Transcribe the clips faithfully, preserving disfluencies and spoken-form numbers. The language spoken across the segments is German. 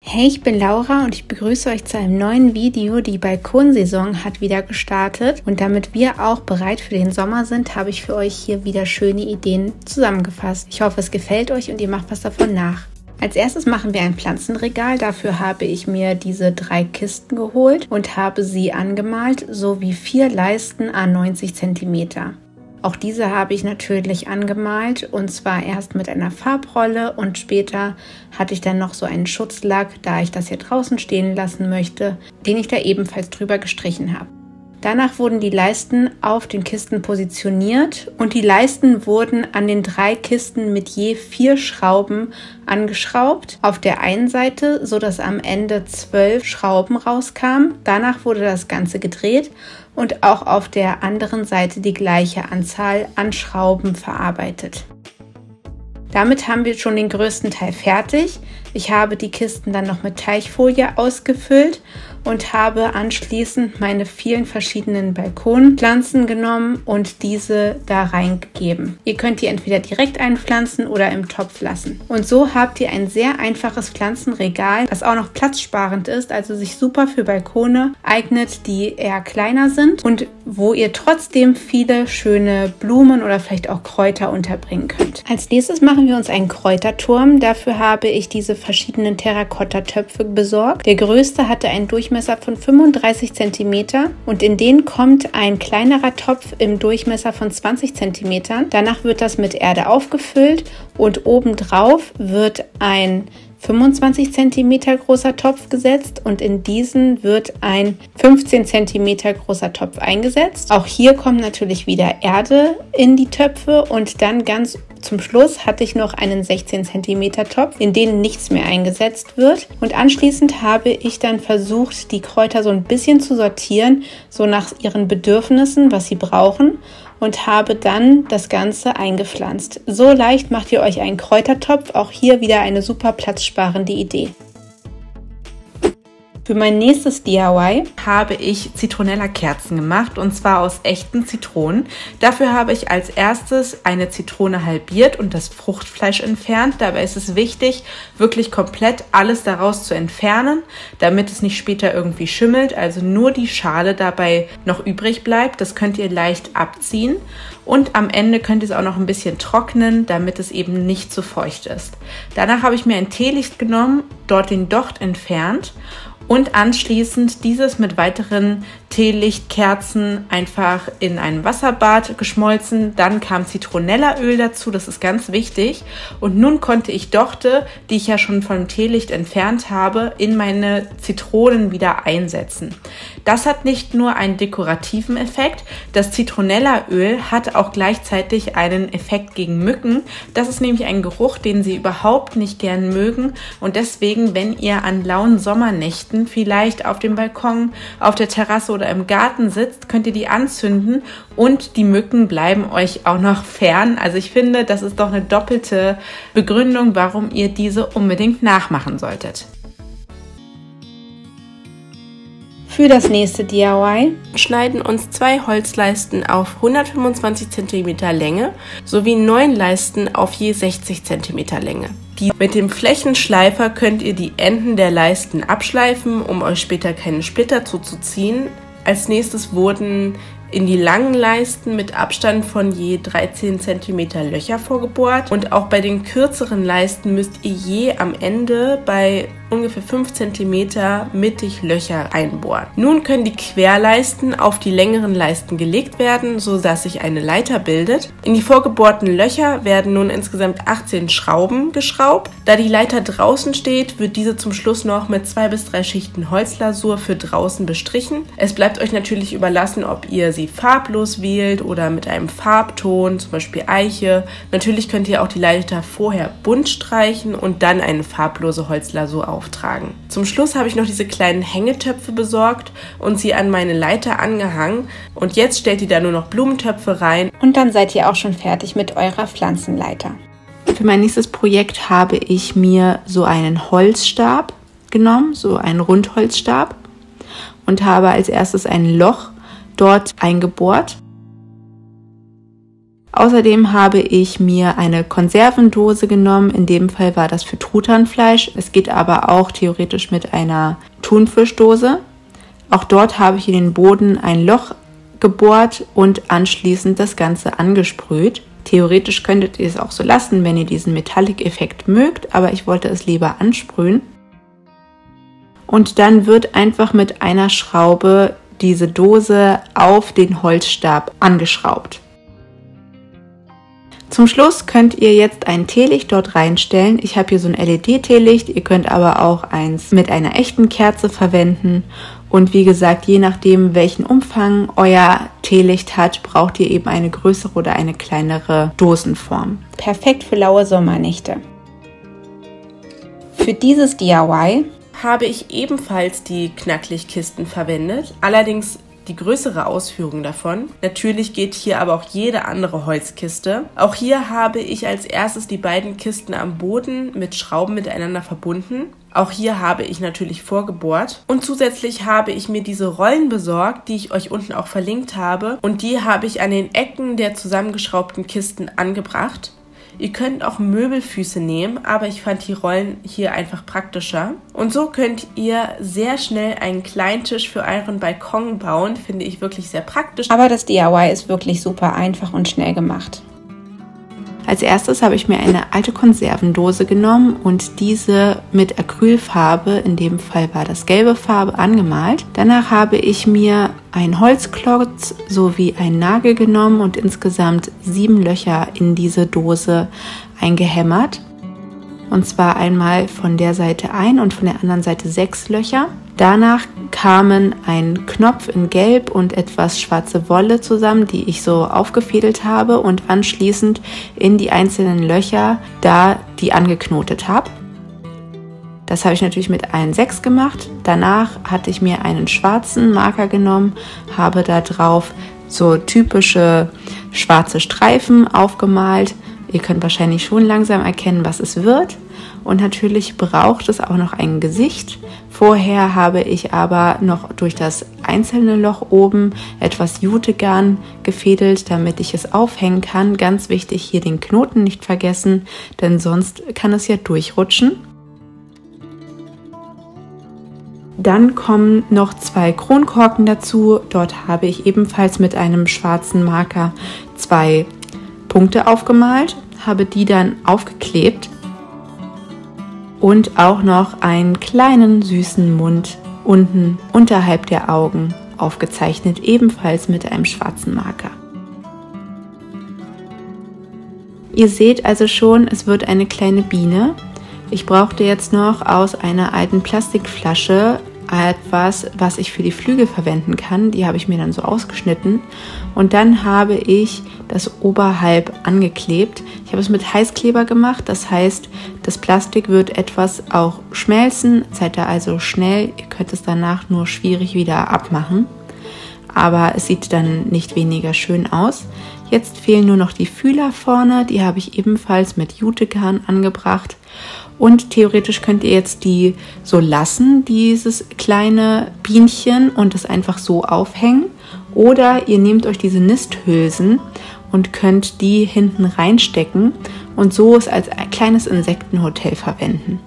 Hey, ich bin Laura und ich begrüße euch zu einem neuen Video. Die Balkonsaison hat wieder gestartet und damit wir auch bereit für den Sommer sind, habe ich für euch hier wieder schöne Ideen zusammengefasst. Ich hoffe, es gefällt euch und ihr macht was davon nach. Als erstes machen wir ein Pflanzenregal. Dafür habe ich mir diese drei Kisten geholt und habe sie angemalt, sowie vier Leisten à neunzig Zentimeter. Auch diese habe ich natürlich angemalt und zwar erst mit einer Farbrolle und später hatte ich dann noch so einen Schutzlack, da ich das hier draußen stehen lassen möchte, den ich da ebenfalls drüber gestrichen habe. Danach wurden die Leisten auf den Kisten positioniert und die Leisten wurden an den drei Kisten mit je vier Schrauben angeschraubt. Auf der einen Seite, sodass am Ende zwölf Schrauben rauskamen. Danach wurde das Ganze gedreht und auch auf der anderen Seite die gleiche Anzahl an Schrauben verarbeitet. Damit haben wir schon den größten Teil fertig. Ich habe die Kisten dann noch mit Teichfolie ausgefüllt und habe anschließend meine vielen verschiedenen Balkonpflanzen genommen und diese da reingegeben. Ihr könnt die entweder direkt einpflanzen oder im Topf lassen. Und so habt ihr ein sehr einfaches Pflanzenregal, das auch noch platzsparend ist, also sich super für Balkone eignet, die eher kleiner sind und wo ihr trotzdem viele schöne Blumen oder vielleicht auch Kräuter unterbringen könnt. Als nächstes machen wir uns einen Kräuterturm. Dafür habe ich diese verschiedenen Terrakotta-Töpfe besorgt. Der größte hatte einen Durchmesser von fünfunddreißig Zentimeter und in den kommt ein kleinerer Topf im Durchmesser von zwanzig Zentimeter. Danach wird das mit Erde aufgefüllt und obendrauf wird ein fünfundzwanzig Zentimeter großer Topf gesetzt und in diesen wird ein fünfzehn Zentimeter großer Topf eingesetzt. Auch hier kommt natürlich wieder Erde in die Töpfe und dann ganz zum Schluss hatte ich noch einen sechzehn Zentimeter Topf, in den nichts mehr eingesetzt wird. Und anschließend habe ich dann versucht, die Kräuter so ein bisschen zu sortieren, so nach ihren Bedürfnissen, was sie brauchen. Und habe dann das Ganze eingepflanzt. So leicht macht ihr euch einen Kräutertopf, auch hier wieder eine super platzsparende Idee. Für mein nächstes D I Y habe ich Zitronella-Kerzen gemacht und zwar aus echten Zitronen. Dafür habe ich als erstes eine Zitrone halbiert und das Fruchtfleisch entfernt. Dabei ist es wichtig, wirklich komplett alles daraus zu entfernen, damit es nicht später irgendwie schimmelt, also nur die Schale dabei noch übrig bleibt. Das könnt ihr leicht abziehen und am Ende könnt ihr es auch noch ein bisschen trocknen, damit es eben nicht zu feucht ist. Danach habe ich mir ein Teelicht genommen, dort den Docht entfernt und anschließend dieses mit weiteren Teelichtkerzen einfach in ein Wasserbad geschmolzen. Dann kam Zitronellaöl dazu, das ist ganz wichtig. Und nun konnte ich Dochte, die ich ja schon vom Teelicht entfernt habe, in meine Zitronen wieder einsetzen. Das hat nicht nur einen dekorativen Effekt, das Zitronellaöl hat auch gleichzeitig einen Effekt gegen Mücken. Das ist nämlich ein Geruch, den sie überhaupt nicht gern mögen. Und deswegen, wenn ihr an lauen Sommernächten vielleicht auf dem Balkon, auf der Terrasse oder im Garten sitzt, könnt ihr die anzünden und die Mücken bleiben euch auch noch fern. Also ich finde, das ist doch eine doppelte Begründung, warum ihr diese unbedingt nachmachen solltet. Für das nächste D I Y schneiden uns zwei Holzleisten auf hundertfünfundzwanzig Zentimeter Länge sowie neun Leisten auf je sechzig Zentimeter Länge. Die, mit dem Flächenschleifer könnt ihr die Enden der Leisten abschleifen, um euch später keine Splitter zuzuziehen. Als nächstes wurden in die langen Leisten mit Abstand von je dreizehn Zentimeter Löcher vorgebohrt und auch bei den kürzeren Leisten müsst ihr je am Ende bei ungefähr fünf Zentimeter mittig Löcher einbohren. Nun können die Querleisten auf die längeren Leisten gelegt werden, sodass sich eine Leiter bildet. In die vorgebohrten Löcher werden nun insgesamt achtzehn Schrauben geschraubt. Da die Leiter draußen steht, wird diese zum Schluss noch mit zwei bis drei Schichten Holzlasur für draußen bestrichen. Es bleibt euch natürlich überlassen, ob ihr sie farblos wählt oder mit einem Farbton, zum Beispiel Eiche. Natürlich könnt ihr auch die Leiter vorher bunt streichen und dann eine farblose Holzlasur auftragen. Zum Schluss habe ich noch diese kleinen Hängetöpfe besorgt und sie an meine Leiter angehangen. Und jetzt stellt ihr da nur noch Blumentöpfe rein. Und dann seid ihr auch schon fertig mit eurer Pflanzenleiter. Für mein nächstes Projekt habe ich mir so einen Holzstab genommen, so einen Rundholzstab und habe als erstes ein Loch dort eingebohrt. Außerdem habe ich mir eine Konservendose genommen. In dem Fall war das für Truthahnfleisch. Es geht aber auch theoretisch mit einer Thunfischdose. Auch dort habe ich in den Boden ein Loch gebohrt und anschließend das Ganze angesprüht. Theoretisch könntet ihr es auch so lassen, wenn ihr diesen Metallic-Effekt mögt, aber ich wollte es lieber ansprühen. Und dann wird einfach mit einer Schraube diese Dose auf den Holzstab angeschraubt. Zum Schluss könnt ihr jetzt ein Teelicht dort reinstellen. Ich habe hier so ein L E D-Teelicht, ihr könnt aber auch eins mit einer echten Kerze verwenden. Und wie gesagt, je nachdem, welchen Umfang euer Teelicht hat, braucht ihr eben eine größere oder eine kleinere Dosenform. Perfekt für laue Sommernächte. Für dieses D I Y habe ich ebenfalls die Knacklichtkisten verwendet, allerdings die größere Ausführung davon. Natürlich geht hier aber auch jede andere Holzkiste. Auch hier habe ich als erstes die beiden Kisten am Boden mit Schrauben miteinander verbunden. Auch hier habe ich natürlich vorgebohrt. Und zusätzlich habe ich mir diese Rollen besorgt, die ich euch unten auch verlinkt habe. Und die habe ich an den Ecken der zusammengeschraubten Kisten angebracht. Ihr könnt auch Möbelfüße nehmen, aber ich fand die Rollen hier einfach praktischer. Und so könnt ihr sehr schnell einen Kleintisch für euren Balkon bauen, finde ich wirklich sehr praktisch. Aber das D I Y ist wirklich super einfach und schnell gemacht. Als erstes habe ich mir eine alte Konservendose genommen und diese mit Acrylfarbe, in dem Fall war das gelbe Farbe, angemalt. Danach habe ich mir einen Holzklotz sowie einen Nagel genommen und insgesamt sieben Löcher in diese Dose eingehämmert. Und zwar einmal von der Seite ein und von der anderen Seite sechs Löcher. Danach kamen ein Knopf in Gelb und etwas schwarze Wolle zusammen, die ich so aufgefädelt habe und anschließend in die einzelnen Löcher da die angeknotet habe. Das habe ich natürlich mit allen sechs gemacht. Danach hatte ich mir einen schwarzen Marker genommen, habe da drauf so typische schwarze Streifen aufgemalt. Ihr könnt wahrscheinlich schon langsam erkennen, was es wird. Und natürlich braucht es auch noch ein Gesicht. Vorher habe ich aber noch durch das einzelne Loch oben etwas Jutegarn gefädelt, damit ich es aufhängen kann. Ganz wichtig, hier den Knoten nicht vergessen, denn sonst kann es ja durchrutschen. Dann kommen noch zwei Kronkorken dazu. Dort habe ich ebenfalls mit einem schwarzen Marker zwei Punkte aufgemalt, habe die dann aufgeklebt und auch noch einen kleinen süßen Mund unten unterhalb der Augen aufgezeichnet, ebenfalls mit einem schwarzen Marker. Ihr seht also schon, es wird eine kleine Biene. Ich brauchte jetzt noch aus einer alten Plastikflasche etwas, was ich für die Flügel verwenden kann. Die habe ich mir dann so ausgeschnitten und dann habe ich das oberhalb angeklebt. Ich habe es mit Heißkleber gemacht, das heißt, das Plastik wird etwas auch schmelzen, seid ihr also schnell, ihr könnt es danach nur schwierig wieder abmachen, aber es sieht dann nicht weniger schön aus. Jetzt fehlen nur noch die Fühler vorne, die habe ich ebenfalls mit Jutegarn angebracht. Und theoretisch könnt ihr jetzt die so lassen, dieses kleine Bienchen, und es einfach so aufhängen. Oder ihr nehmt euch diese Nisthülsen und könnt die hinten reinstecken und so es als ein kleines Insektenhotel verwenden.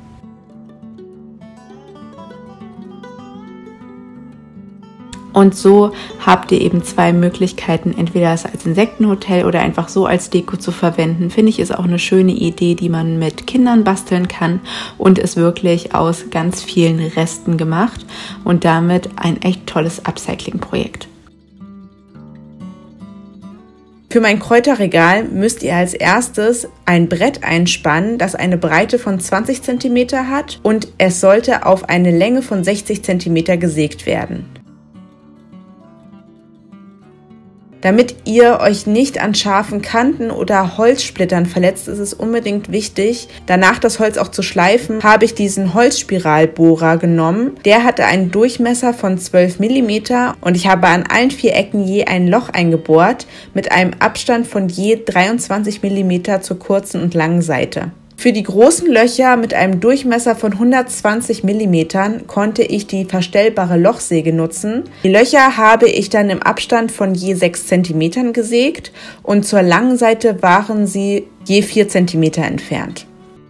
Und so habt ihr eben zwei Möglichkeiten, entweder es als Insektenhotel oder einfach so als Deko zu verwenden. Finde ich, ist auch eine schöne Idee, die man mit Kindern basteln kann und ist wirklich aus ganz vielen Resten gemacht und damit ein echt tolles Upcycling-Projekt. Für mein Kräuterregal müsst ihr als erstes ein Brett einspannen, das eine Breite von zwanzig Zentimeter hat und es sollte auf eine Länge von sechzig Zentimeter gesägt werden. Damit ihr euch nicht an scharfen Kanten oder Holzsplittern verletzt, ist es unbedingt wichtig, danach das Holz auch zu schleifen, habe ich diesen Holzspiralbohrer genommen. Der hatte einen Durchmesser von zwölf Millimeter und ich habe an allen vier Ecken je ein Loch eingebohrt mit einem Abstand von je dreiundzwanzig Millimeter zur kurzen und langen Seite. Für die großen Löcher mit einem Durchmesser von hundertzwanzig Millimeter konnte ich die verstellbare Lochsäge nutzen. Die Löcher habe ich dann im Abstand von je sechs Zentimeter gesägt und zur langen Seite waren sie je vier Zentimeter entfernt.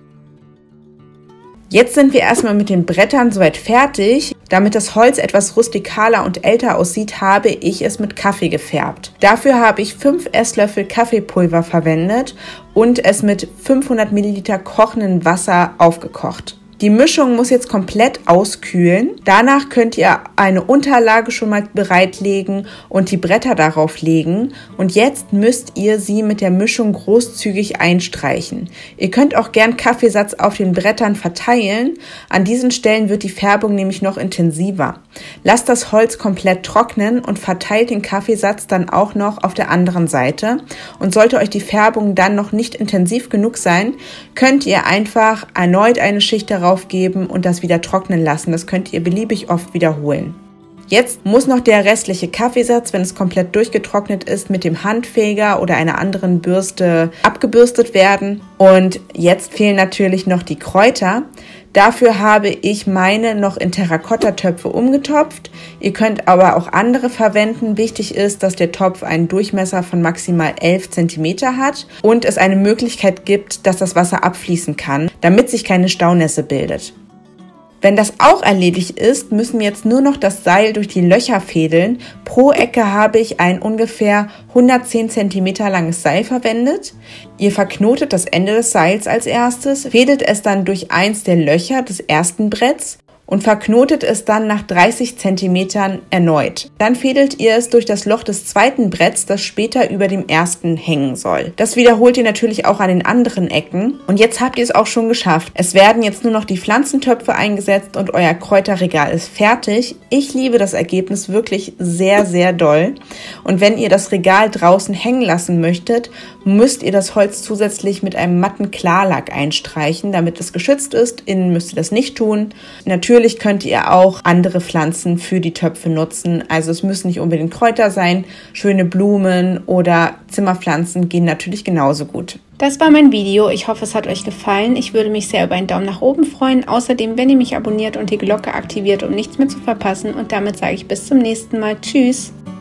Jetzt sind wir erstmal mit den Brettern soweit fertig. Damit das Holz etwas rustikaler und älter aussieht, habe ich es mit Kaffee gefärbt. Dafür habe ich fünf Esslöffel Kaffeepulver verwendet und es mit fünfhundert Milliliter kochendem Wasser aufgekocht. Die Mischung muss jetzt komplett auskühlen. Danach könnt ihr eine Unterlage schon mal bereitlegen und die Bretter darauf legen. Und jetzt müsst ihr sie mit der Mischung großzügig einstreichen. Ihr könnt auch gern Kaffeesatz auf den Brettern verteilen. An diesen Stellen wird die Färbung nämlich noch intensiver. Lasst das Holz komplett trocknen und verteilt den Kaffeesatz dann auch noch auf der anderen Seite. Und sollte euch die Färbung dann noch nicht intensiv genug sein, könnt ihr einfach erneut eine Schicht darauf geben und das wieder trocknen lassen. Das könnt ihr beliebig oft wiederholen. Jetzt muss noch der restliche Kaffeesatz, wenn es komplett durchgetrocknet ist, mit dem Handfeger oder einer anderen Bürste abgebürstet werden. Und jetzt fehlen natürlich noch die Kräuter. Dafür habe ich meine noch in Terrakotta-Töpfe umgetopft. Ihr könnt aber auch andere verwenden. Wichtig ist, dass der Topf einen Durchmesser von maximal elf Zentimeter hat und es eine Möglichkeit gibt, dass das Wasser abfließen kann, damit sich keine Staunässe bildet. Wenn das auch erledigt ist, müssen wir jetzt nur noch das Seil durch die Löcher fädeln. Pro Ecke habe ich ein ungefähr hundertzehn Zentimeter langes Seil verwendet. Ihr verknotet das Ende des Seils als erstes, fädelt es dann durch eins der Löcher des ersten Bretts und verknotet es dann nach dreißig Zentimetern erneut. Dann fädelt ihr es durch das Loch des zweiten Bretts, das später über dem ersten hängen soll. Das wiederholt ihr natürlich auch an den anderen Ecken. Und jetzt habt ihr es auch schon geschafft. Es werden jetzt nur noch die Pflanzentöpfe eingesetzt und euer Kräuterregal ist fertig. Ich liebe das Ergebnis wirklich sehr, sehr doll. Und wenn ihr das Regal draußen hängen lassen möchtet, müsst ihr das Holz zusätzlich mit einem matten Klarlack einstreichen, damit es geschützt ist. Innen müsst ihr das nicht tun. Natürlich Natürlich könnt ihr auch andere Pflanzen für die Töpfe nutzen. Also es müssen nicht unbedingt Kräuter sein. Schöne Blumen oder Zimmerpflanzen gehen natürlich genauso gut. Das war mein Video. Ich hoffe, es hat euch gefallen. Ich würde mich sehr über einen Daumen nach oben freuen. Außerdem, wenn ihr mich abonniert und die Glocke aktiviert, um nichts mehr zu verpassen. Und damit sage ich bis zum nächsten Mal. Tschüss!